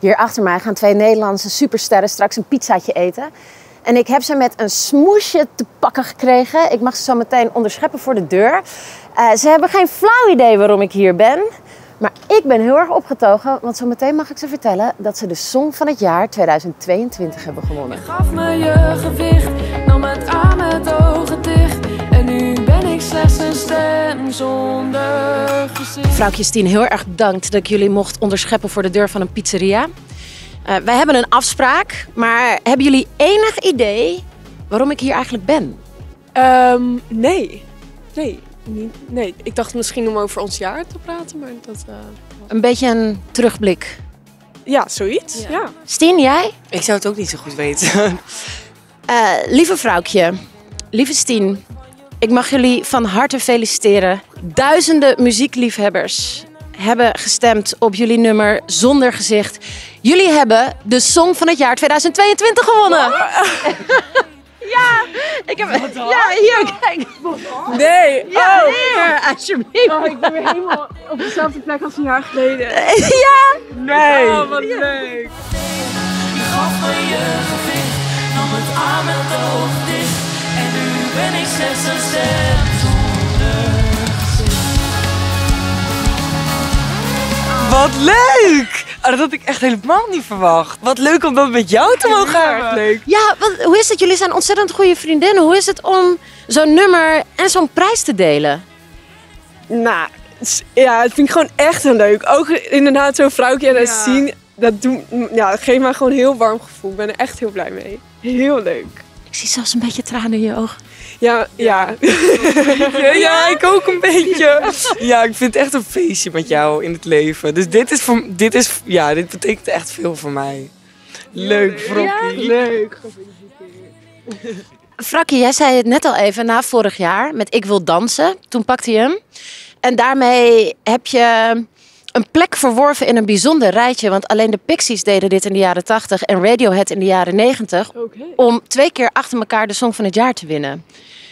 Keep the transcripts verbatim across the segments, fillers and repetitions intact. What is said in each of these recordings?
Hier achter mij gaan twee Nederlandse supersterren straks een pizzaatje eten. En ik heb ze met een smoesje te pakken gekregen. Ik mag ze zo meteen onderscheppen voor de deur. Uh, ze hebben geen flauw idee waarom ik hier ben. Maar ik ben heel erg opgetogen, want zo meteen mag ik ze vertellen dat ze de Song van het jaar tweeduizend tweeëntwintig hebben gewonnen. Je gaf me je gewicht, nam het aan met ogen dicht. En nu ben ik slechts een stem zonder gezicht. Vrouwtje Stien, heel erg bedankt dat ik jullie mocht onderscheppen voor de deur van een pizzeria. Uh, wij hebben een afspraak, maar hebben jullie enig idee waarom ik hier eigenlijk ben? Um, nee, nee. Niet, nee, ik dacht misschien om over ons jaar te praten, maar dat... Uh... Een beetje een terugblik. Ja, zoiets. Ja. Ja. Stien, jij? Ik zou het ook niet zo goed weten. uh, lieve vrouwtje, lieve Stien, ik mag jullie van harte feliciteren. Duizenden muziekliefhebbers hebben gestemd op jullie nummer Zonder Gezicht. Jullie hebben de Song van het jaar tweeduizend tweeëntwintig gewonnen. Ja, ik heb... Ja, hier, kijk. Nee. Ja, oh. hier, alsjeblieft. Oh, ik ben weer helemaal op dezelfde plek als een jaar geleden. Ja. Nee. Oh, wat leuk. Je gaf me je gewicht, nam het aan met ogen dicht. En nu ben ik slechts een stem zonder gezicht. Wat leuk! Oh, dat had ik echt helemaal niet verwacht. Wat leuk om dat met jou te mogen hebben. Leuk. Ja, wat, hoe is het? Jullie zijn ontzettend goede vriendinnen. Hoe is het om zo'n nummer en zo'n prijs te delen? Nou, ja, het vind ik gewoon echt heel leuk. Ook inderdaad zo'n vrouwtje en dat ja. zien, dat, doen, ja, dat geeft mij gewoon een heel warm gevoel. Ik ben er echt heel blij mee. Heel leuk. Ik zie zelfs een beetje tranen in je ogen. Ja, ja. Ja, ja, ik ook een beetje. Ja, ik vind het echt een feestje met jou in het leven. Dus dit is voor, dit is, ja, dit betekent echt veel voor mij. Leuk, Frokkie. Ja, leuk. Frakkie, jij zei het net al even, na vorig jaar met Ik Wil Dansen. Toen pakte je hem. En daarmee heb je een plek verworven in een bijzonder rijtje. Want alleen de Pixies deden dit in de jaren tachtig en Radiohead in de jaren negentig. Okay. Om twee keer achter elkaar de Song van het jaar te winnen.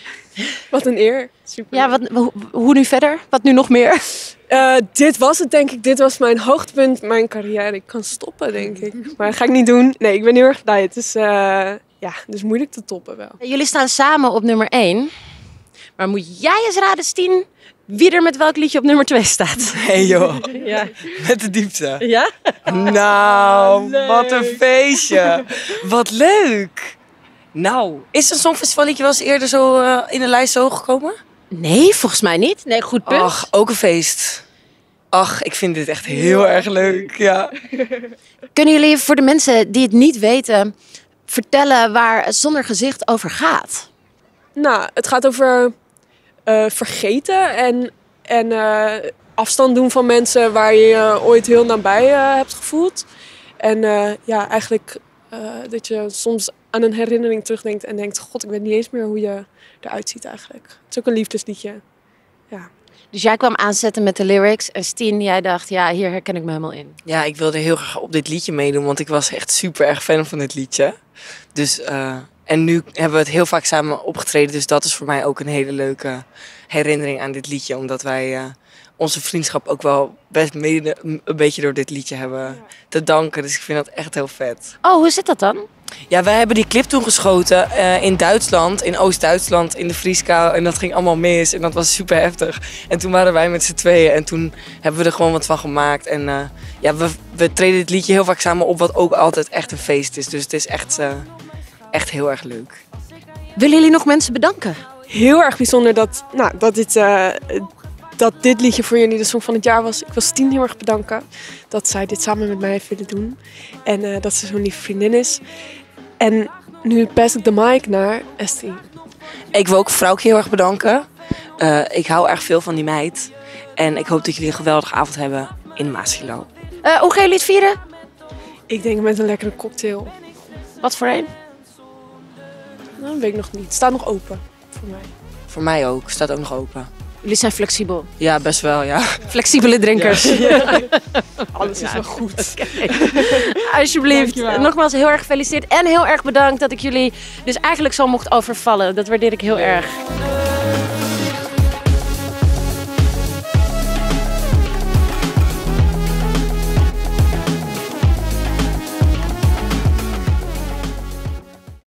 Wat een eer. Super. Ja, wat, hoe, hoe nu verder? Wat nu nog meer? Uh, dit was het, denk ik. Dit was mijn hoogtepunt, mijn carrière. Ik kan stoppen, denk ik. Maar dat ga ik niet doen. Nee, ik ben heel erg blij. Het is, uh, ja, het is moeilijk te toppen wel. Jullie staan samen op nummer één. Maar moet jij eens raden, Stien, wie er met welk liedje op nummer twee staat? Hé hey joh, ja. Met de diepte. Ja? Nou, leuk. Wat een feestje. Wat leuk. Nou, is een Songfestivalliedje wel eens eerder zo uh, in de lijst zo gekomen? Nee, volgens mij niet. Nee, goed punt. Ach, ook een feest. Ach, ik vind dit echt heel erg leuk, ja. Kunnen jullie voor de mensen die het niet weten vertellen waar Zonder Gezicht over gaat? Nou, het gaat over uh, vergeten en, en uh, afstand doen van mensen waar je je ooit heel nabij uh, hebt gevoeld. En uh, ja, eigenlijk uh, dat je soms aan een herinnering terugdenkt en denkt, god, ik weet niet eens meer hoe je eruit ziet eigenlijk. Het is ook een liefdesliedje. Ja. Dus jij kwam aanzetten met de lyrics en Stien, jij dacht, ja, hier herken ik me helemaal in. Ja, ik wilde heel graag op dit liedje meedoen, want ik was echt super erg fan van dit liedje. Dus, uh, en nu hebben we het heel vaak samen opgetreden, dus dat is voor mij ook een hele leuke herinnering aan dit liedje. Omdat wij uh, onze vriendschap ook wel best mede een beetje door dit liedje hebben te danken. Dus ik vind dat echt heel vet. Oh, hoe zit dat dan? Ja, wij hebben die clip toen geschoten uh, in Duitsland, in Oost-Duitsland, in de vrieskou. En dat ging allemaal mis en dat was super heftig. En toen waren wij met z'n tweeën en toen hebben we er gewoon wat van gemaakt. En uh, ja, we, we treden dit liedje heel vaak samen op, wat ook altijd echt een feest is. Dus het is echt, uh, echt heel erg leuk. Willen jullie nog mensen bedanken? Heel erg bijzonder dat, nou, dat, dit, uh, dat dit liedje voor jullie de Song van het jaar was. Ik wil Stien heel erg bedanken dat zij dit samen met mij heeft willen doen. En uh, dat ze zo'n lieve vriendin is. En nu pas ik de mic naar Estie. Ik wil ook Vrouwtje heel erg bedanken. Uh, ik hou erg veel van die meid. En ik hoop dat jullie een geweldige avond hebben in Maasgilo. Uh, hoe gaan jullie het vieren? Ik denk met een lekkere cocktail. Wat voor een? Nou, dat weet ik nog niet. Het staat nog open voor mij. Voor mij ook. Staat ook nog open. Jullie zijn flexibel. Ja, best wel, ja. Flexibele drinkers. Ja. Ja. Alles is wel goed. Okay. Alsjeblieft. Nogmaals heel erg gefeliciteerd en heel erg bedankt dat ik jullie dus eigenlijk zo mocht overvallen. Dat waardeer ik heel erg.